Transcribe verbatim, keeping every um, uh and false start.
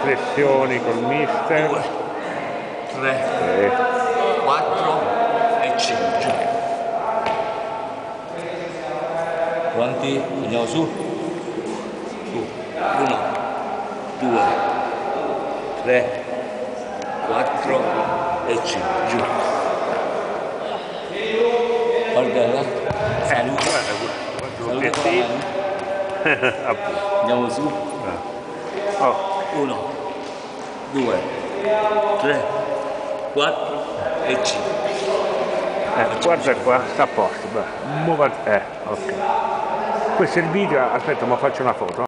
flessioni col mister. due, tre, quattro e cinque. Quanti? Andiamo su? Su. uno, due, tre, quattro e cinque. Giù. Guarda là. Saluta. Guarda l'obiettivo. Andiamo su. Oh. uno, due, tre, quattro e cinque. Eh, guarda qua, sta a posto. Muova. Eh, ok. Questo è il video. Aspetta, ma faccio una foto.